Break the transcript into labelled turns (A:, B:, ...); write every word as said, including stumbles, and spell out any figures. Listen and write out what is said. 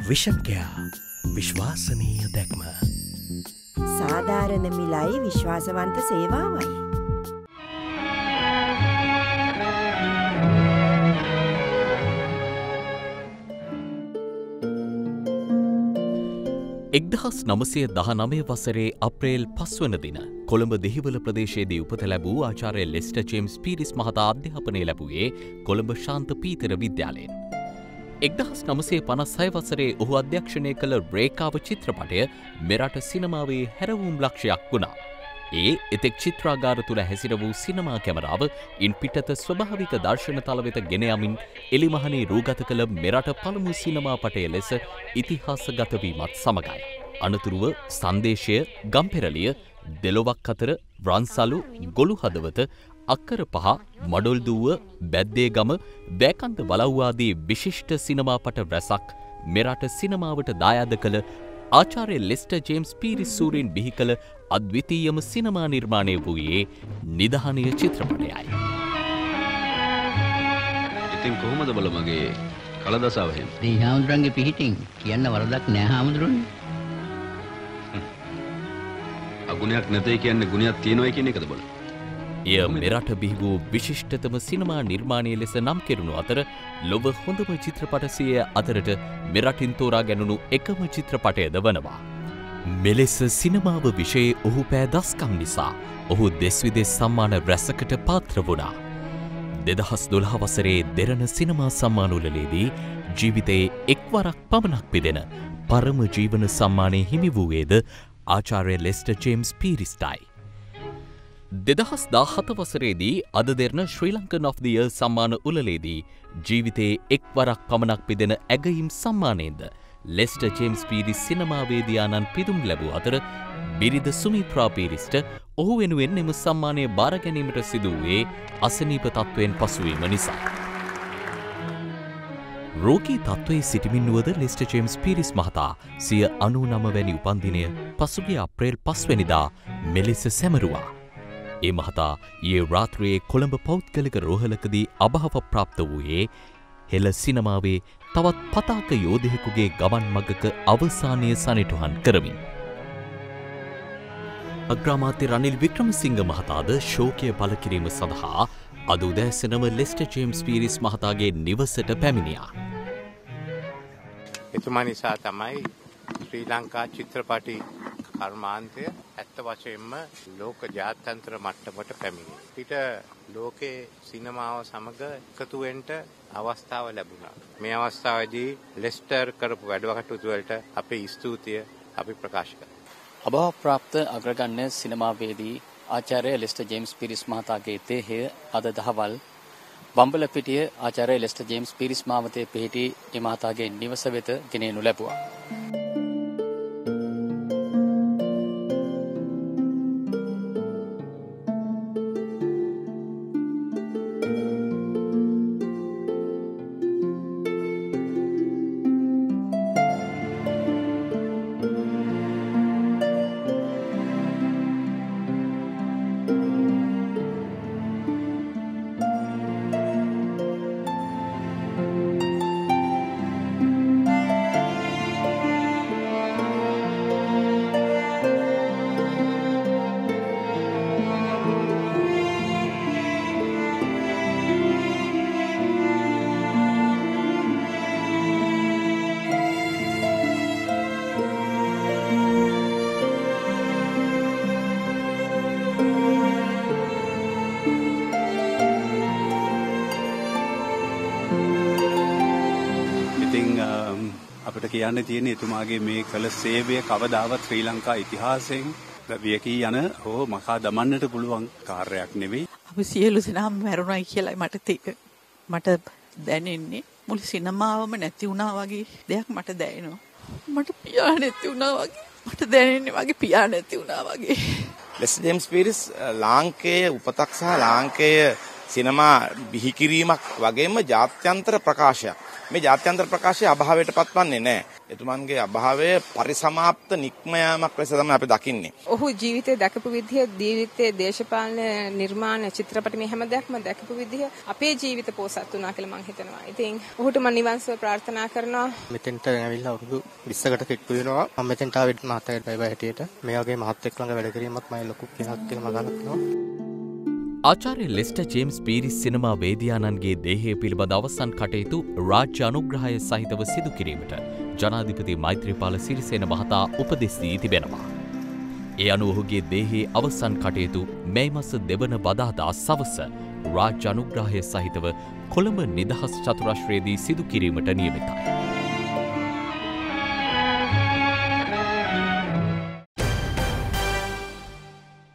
A: Vision care විශ්වාසනීය දැක්ම.
B: සාධාරණ මිලයි විශ්වාසවන්ත සේවාවයි.
C: එක්දහස් නවසිය දහනවය වසරේ අප්‍රේල් පස්වන දින කොළඹ දෙහිවල ප්‍රදේශයේදී උපත ලැබූ ආචාර්ය ලෙස්ටර් ජේම්ස් පීරිස් මහතා අධ්‍යාපනය ලැබුවේ කොළඹ ශාන්ත පීතර විද්‍යාලයෙන්. එක්දහස් නවසිය පනස් හය වසරේ ඔහු අධ්‍යක්ෂණය කළ රේඛාව චිත්‍රපටය මෙරට සිනමාවේ හැරවුම් ලක්ෂයක් වුණා. ඒ එතෙක් චිත්‍රාගාර තුළ හැසිර වූ සිනමා කැමරාව ඉන් පිටත ස්වභාවික දර්ශන තල වෙත ගෙන යමින් එලිමහනේ රූගත කළ මෙරට පළමු සිනමා පටය ලෙස ඉතිහාසගත වීමත් සමගයි. අනතුරුව සංදේශය, ගම්පෙරළිය, දෙලොවක් අතර, ව්‍රන්සලු, ගොළු හදවත, අක්කර පහ, මඩොල් දුව, බැද්දේගම, වැකන්ත වලව් ආදී විශිෂ්ට සිනමා පට රැසක් මෙරට සිනමාවට දායාද කළ ආචාර්ය ලෙස්ටර් ජේම්ස් පීරිස් සූරීන් බිහි කළ අද්විතීයම සිනමා නිර්මාණය වූයේ නිධානය චිත්‍රපටයයි.
D: ඉතින් කොහොමද බල මගේ කලදසාව එහෙම?
E: දී හාමුදුරන්ගේ පිහිටින් කියන්න වරදක් නෑ හාමුදුරනේ.
D: අගුණයක් නැතේ කියන්නේ ගුණයක් තියෙනවයි කියන එකද බල?
C: එය මෙරට බිහි වූ විශිෂ්ටතම සිනමා නිර්මාණය ලෙස නම් කෙරුණු අතර ලොව හොඳම චිත්‍රපට සියය අතරට මෙරටින් තෝරා ගැනුණු එකම චිත්‍රපටයද වනවා. මෙලෙස සිනමාව විෂයේ ඔහු පෑ දස්කම් නිසා ඔහු දෙස් විදෙස් සම්මාන රැසකට පාත්‍ර වුණා. දෙදහස් දොළහ වසරේ දෙරණ සිනමා සම්මානවලදී ජීවිතයේ එක්වරක් පමණක් පිදෙන පරම ජීවන සම්මානය හිමි වූයේද ආචාර්ය ලෙස්ටර් ජේම්ස් පීරිස්ටයි. දෙදහස් දාහත වසරේදී Ada Derana Sri Lankan of the year සම්මාන උළෙලේදී ජීවිතයේ එක්වරක් පමණක් පිදෙන ඇගයීම් සම්මානයෙන්ද ලෙස්ටර් ජේම්ස් පීරිස් සිනමාවේදියාණන් පිදුම් ලැබූ අතර බිරිඳ සුමිත්‍රා පීරිස්ට ඔහු වෙනුවෙන් එම සම්මානය බාර ගැනීමට සිදු වූයේ අසනීප තත්ත්වයෙන් පසුවීම නිසා. රෝගී තත්ත්වයේ සිටිමින් වුවද ලෙස්ටර් ජේම්ස් පීරිස් මහතා සිය අනූනව වැනි උපන්දිනය පසුගිය අප්‍රේල් පස්වැනිදා මෙලෙස සැමරුවා. ඒ මහතා ඊයේ රාත්‍රියේ කොළඹ පෞද්ගලික රෝහලකදී අභාව ප්‍රාප්ත වූයේ හෙළ සිනමාවේ තවත් පතාක යෝධයෙකුගේ ගමන් මගක අවසානය සනිටුහන් කරමින්. අග්‍රාමාත්‍ය රනිල් වික්‍රමසිංහ මහතාද ශෝකය පළ කිරීම සඳහා අද උදෑසනම ලෙස්ටර් ජේම්ස් පීරිස් මහතාගේ නිවසට පැමිණියා.
F: එතුමා නිසා තමයි ශ්‍රී ලංකා චිත්‍රපටි කර්මාන්තය ඇත්ත වශයෙන්ම ලෝක ජාත්‍යන්තර මට්ටමට පැමිණි. පිට ලෝකේ සිනමාව සමග එකතු වෙන්න අවස්ථාව ලැබුණා. මේ අවස්ථාවේදී ලෙස්ටර් කරපු වැඩකටයුතු වලට අපේ ස්තුතිය අපි ප්‍රකාශ කරනවා.
G: අභාව ප්‍රාප්ත අග්‍රගණ්‍ය සිනමාවේදී ආචාර්ය ලෙස්ටර් ජේම්ස් පීරිස් මහතාගේ දේහය අද දහවල් බම්බලපිටිය ආචාර්ය ලෙස්ටර් ජේම්ස් පීරිස් මාවතේ පිහිටි ඒ මහතාගේ නිවස වෙත ගෙනෙනු ලැබුවා.
H: කියන්න තියෙන එතුමාගේ මේ කළ සේවය කවදාවත් ශ්‍රී ලංකා ඉතිහාසයෙන් වියකී යන හෝ මකා දමන්නට පුළුවන් කාර්යයක් නෙවෙයි.
I: අපි සියලු දෙනාම මැරුණයි කියලායි මට තේක මට දැනෙන්නේ. මුළු සිනමාවම නැති වුණා වගේ දෙයක් මට දැනෙනවා. මට පියා නැති වුණා වගේ. මට දැනෙන්නේ වගේ පියා නැති වුණා වගේ.
J: ලෙස්ටර් ජේම්ස් පීරිස් ලාංකේය උපතක් සහ ලාංකේය සිනමා බිහි කිරීමක් වගේම ජාත්‍යන්තර ප්‍රකාශයක්. මේ ජාත්‍යන්තර ප්‍රකාශය අභාවයට පත්වන්නේ නැහැ. එතුමන්ගේ අභාවය පරිසමාප්ත නික්ම යාමක් ලෙස තමයි අපි දකින්නේ.
K: ඔහු ජීවිතේ දැකපු විදිහ, ජීවිතේ දේශපාලන නිර්මාණ චිත්‍රපට මේ හැම දෙයක්ම දැකපු විදිහ අපේ ජීවිත පෝසත් වුණා කියලා මම හිතනවා. ඉතින් ඔහුට මම නිවන් සුව ප්‍රාර්ථනා කරනවා.
L: මෙතෙන්ට ඇවිල්ලා අවුරුදු විස්සකට කිට්ටු වෙනවා. මම මෙතෙන්ට ආවෙත් මහත්තයාට බය බය හිටියට. මේ වගේ මහත්ෙක් ළඟ වැඩ කිරීමත් මම ලොකු පිනක් කියලා මම ගන්නවා.
C: ආචාර්ය ලෙස්ටර් ජේම්ස් පීරිස් සිනමා වේදියානන්ගේ දේහය පිළිබඳ අවසන් කටයුතු රාජ්‍ය අනුග්‍රහය සහිතව සිදු කිරීමට ජනාධිපති මෛත්‍රීපාල සිරිසේන මහතා උපදෙස් දී තිබෙනවා. ඒ අනුව ඔහුගේ දේහයේ අවසන් කටයුතු මැයි මස දෙවන බදාදා සවස රාජ්‍ය අනුග්‍රහය සහිතව කොළඹ නිදහස් චතුරස්‍රයේදී සිදු කිරීමට නියමිතයි.